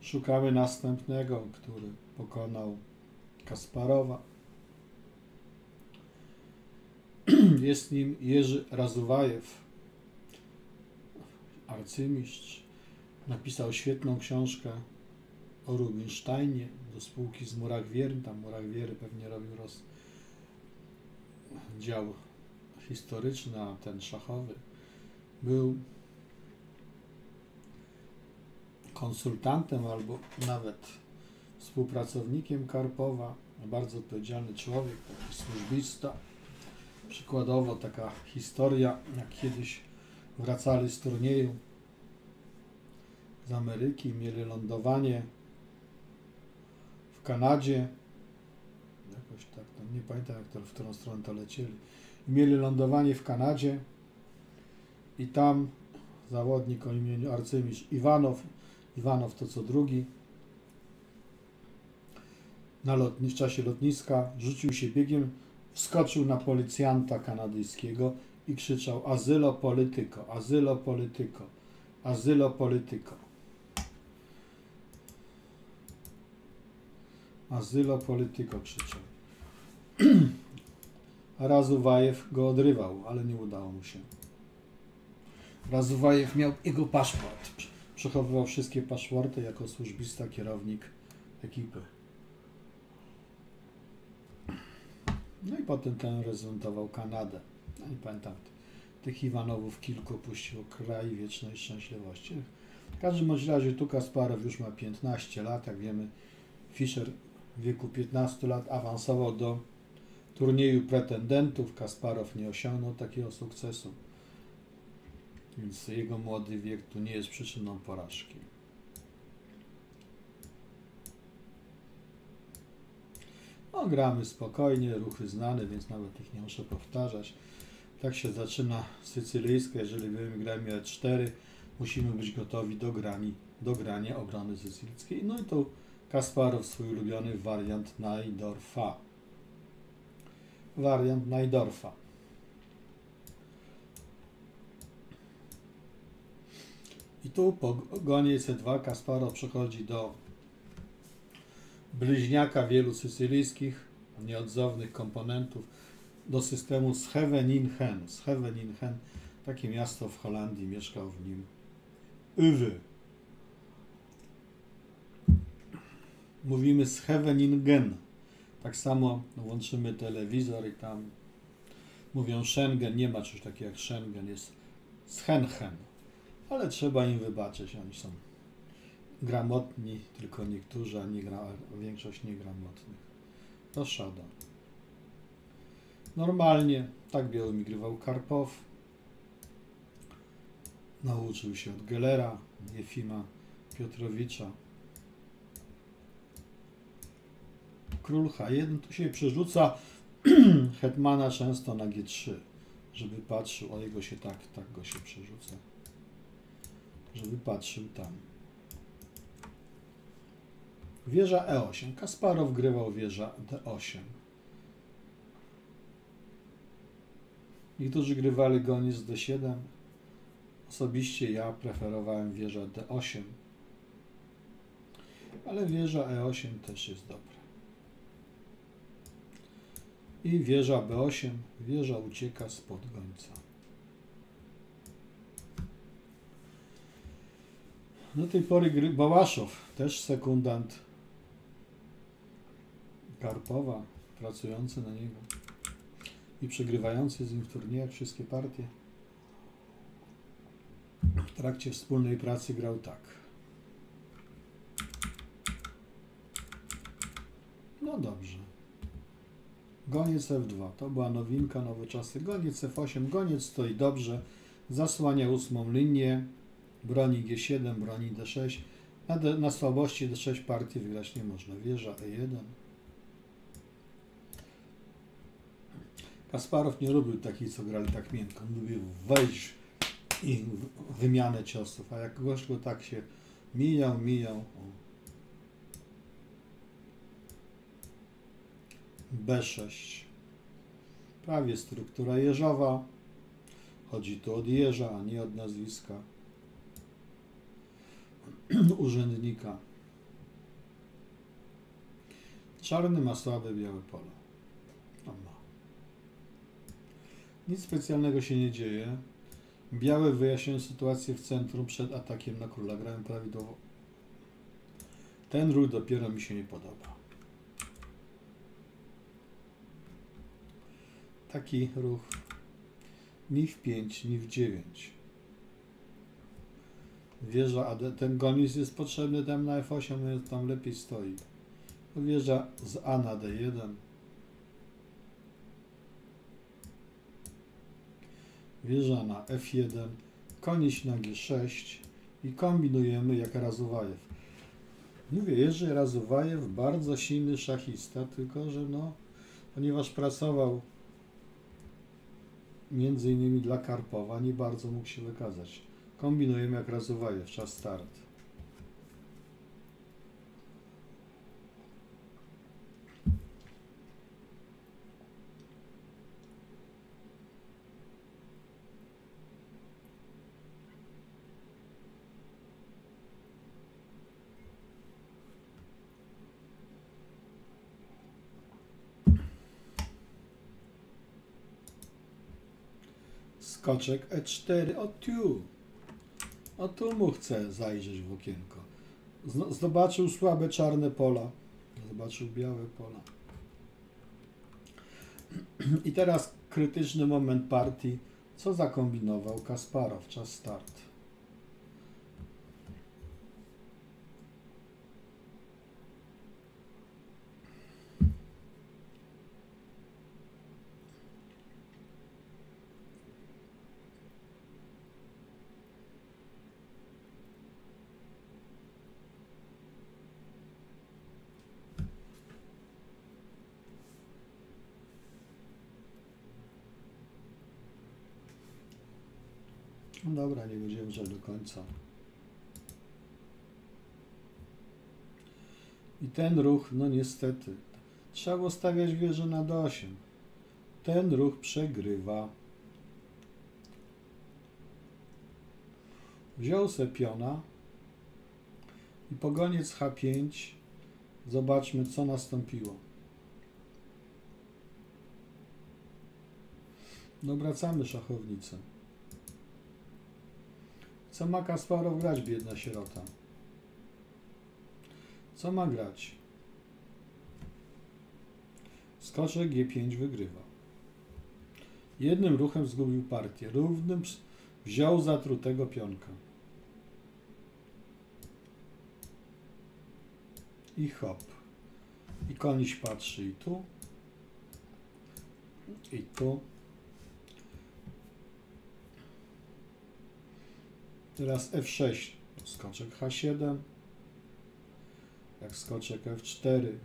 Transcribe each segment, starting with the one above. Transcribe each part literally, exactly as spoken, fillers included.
Szukamy następnego, który pokonał Kasparowa. Jest nim Jerzy Razuwajew, arcymistrz. Napisał świetną książkę o Rubinsteinie do spółki z Murach-Wiery. Tam Murach-Wiery pewnie robił rozdział historyczny, a ten szachowy był konsultantem albo nawet współpracownikiem Karpowa. Bardzo odpowiedzialny człowiek, taki służbista. Przykładowo taka historia, jak kiedyś wracali z turnieju z Ameryki, mieli lądowanie w Kanadzie, jakoś tak, tam nie pamiętam jak to, w którą stronę to lecieli, mieli lądowanie w Kanadzie i tam zawodnik o imieniu arcymistrz Iwanow, Iwanow to co drugi, na lotni, w czasie lotniska rzucił się biegiem, wskoczył na policjanta kanadyjskiego i krzyczał: azylo polityko, azylo polityko, azylo polityko. Azylo polityko krzyczał. A Razuwajew go odrywał, ale nie udało mu się. Razuwajew miał jego paszport. Przechowywał wszystkie paszporty jako służbista, kierownik ekipy. No i potem ten reprezentował Kanadę. No nie pamiętam, tych Iwanowów kilku opuściło kraj wiecznej szczęśliwości. W każdym razie tu Kasparow już ma piętnaście lat. Jak wiemy, Fischer w wieku piętnastu lat awansował do turnieju pretendentów. Kasparow nie osiągnął takiego sukcesu, więc jego młody wiek tu nie jest przyczyną porażki. No, gramy spokojnie, ruchy znane, więc nawet ich nie muszę powtarzać. Tak się zaczyna sycylijska. Jeżeli my gramy E cztery, musimy być gotowi do, grani, do grania obrony sycylijskiej. No i tu Kasparow swój ulubiony wariant Najdorfa. Wariant Najdorfa. I tu po gonie C dwa Kasparow przechodzi do bliźniaka wielu sycylijskich, nieodzownych komponentów, do systemu Scheveningen. Scheveningen, takie miasto w Holandii, mieszkał w nim Uwe. Mówimy Scheveningen. Tak samo włączymy telewizor i tam mówią Schengen. Nie ma czegoś takiego jak Schengen, jest Schengen. Ale trzeba im wybaczyć, oni są gramotni, tylko niektórzy, a nie gra, większość niegramotnych. To szkoda. Normalnie tak białymi grywał Karpow. Nauczył się od Gellera, Jefima Piotrowicza. Król H jeden tu się przerzuca hetmana często na G trzy, żeby patrzył, o jego się tak, tak go się przerzuca, żeby patrzył tam. Wieża E osiem. Kasparow grywał wieża D osiem. Niektórzy grywali goniec D siedem. Osobiście ja preferowałem wieża D osiem. Ale wieża E osiem też jest dobra. I wieża B osiem. Wieża ucieka spod gońca. Do tej pory gry Bałaszow, też sekundant Karpowa, pracujący na niego i przegrywający z nim w turniejach wszystkie partie. W trakcie wspólnej pracy grał tak. No dobrze. Goniec F dwa. To była nowinka, nowoczesny. Goniec F osiem. Goniec stoi dobrze. Zasłania ósmą linię. Broni G siedem, broni D sześć. Na, D, na słabości D sześć partii wygrać nie można. Wieża E jeden. Kasparow nie lubił takich, co grali tak miękko. On lubił wejść i wymianę ciosów. A jak gość go tak się mijał, mijał. O. B sześć. Prawie struktura jeżowa. Chodzi tu od jeża, a nie od nazwiska urzędnika. Czarny ma słabe białe pole. On ma. Nic specjalnego się nie dzieje. Białe wyjaśniają sytuację w centrum przed atakiem na króla. Grałem prawidłowo. Ten ruch dopiero mi się nie podoba. Taki ruch. Ni w pięć, ni w dziewięć. Wieża, a ten goniec jest potrzebny tam na F osiem, więc tam lepiej stoi. Wieża z A na D jeden. Wieża na F jeden. Konieś na G sześć. I kombinujemy jak Razuwajew. Mówię, Jerzy Razuwajew, bardzo silny szachista, tylko że no, ponieważ pracował między innymi dla Karpowa, nie bardzo mógł się wykazać. Kombinujemy jak Razuwajew, czas start. Skoczek E cztery, o tu, o tu mu chce zajrzeć w okienko. Zobaczył słabe czarne pola, zobaczył białe pola. I teraz krytyczny moment partii. Co zakombinował Kasparow? Czas start. No dobra, nie będziemy żać do końca. I ten ruch, no niestety, trzeba było stawiać wieżę na D osiem. Ten ruch przegrywa. Wziął se piona i po goniec H pięć zobaczmy, co nastąpiło. No wracamy szachownicę. Co ma Kasparow grać, biedna sierota? Co ma grać? Skoczek G pięć wygrywa. Jednym ruchem zgubił partię. Równym wziął zatrutego pionka. I hop. I koniś patrzy i tu. I tu. Teraz F sześć, skoczek H siedem, jak skoczek F cztery.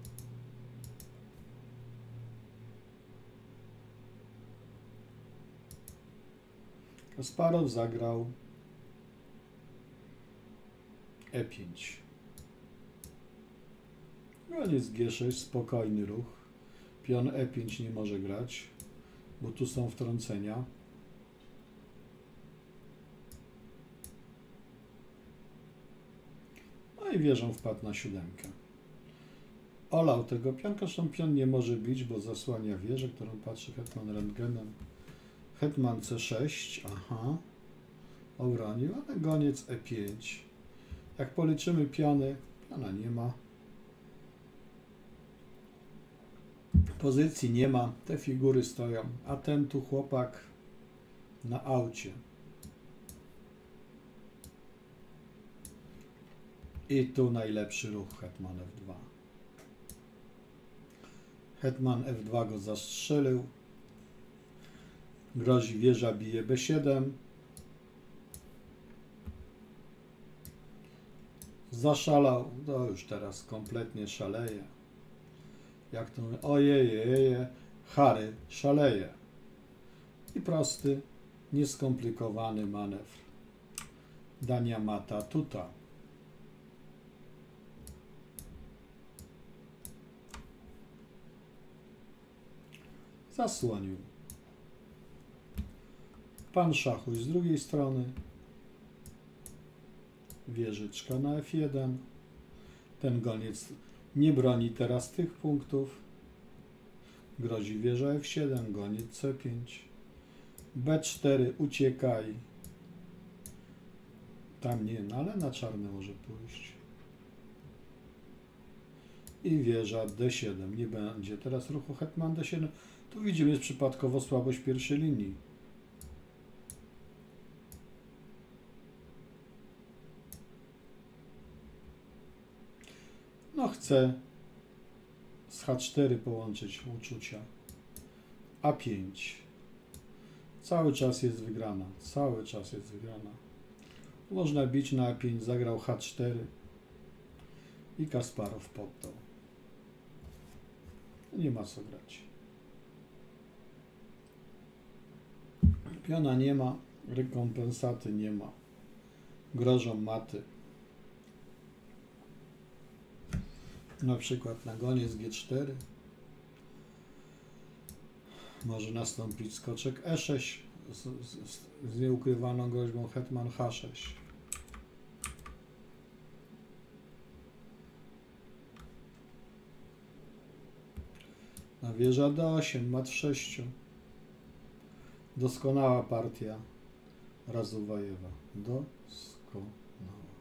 Kasparow zagrał E pięć. Goniec G sześć, spokojny ruch. Pion E pięć nie może grać, bo tu są wtrącenia. No i wieżą wpadł na siódemkę. Olał tego pionka, zresztą pion nie może bić, bo zasłania wieżę, którą patrzy hetman rentgenem. Hetman C sześć, aha, obronił, ale goniec E pięć. Jak policzymy piony, piona nie ma. Pozycji nie ma, te figury stoją, a ten tu chłopak na aucie. I tu najlepszy ruch hetman F dwa. Hetman F dwa go zastrzelił. Grozi wieża, bije B siedem. Zaszalał. To już teraz kompletnie szaleje. Jak to mówię? Ojejeje. Harry szaleje. I prosty, nieskomplikowany manewr. Dania mata tuta. Zasłonił. Pan szachuj z drugiej strony. Wieżyczka na F jeden. Ten goniec Nie broni teraz tych punktów. Grozi wieża F siedem, goniec C pięć. B cztery, uciekaj. Tam nie, no ale na czarne może pójść. I wieża D siedem, nie będzie teraz ruchu hetman D siedem. Tu widzimy, jest przypadkowo słabość pierwszej linii. No chcę z H cztery połączyć uczucia. A pięć. Cały czas jest wygrana. Cały czas jest wygrana. Można bić na A pięć. Zagrał H cztery. I Kasparow poddał. Nie ma co grać. Piona nie ma. Rekompensaty nie ma. Grożą maty. Na przykład na goniec G cztery może nastąpić skoczek E sześć z, z, z nieukrywaną groźbą hetman H sześć. Na wieża D osiem, mat sześć. Doskonała partia Razuwajewa. Doskonała.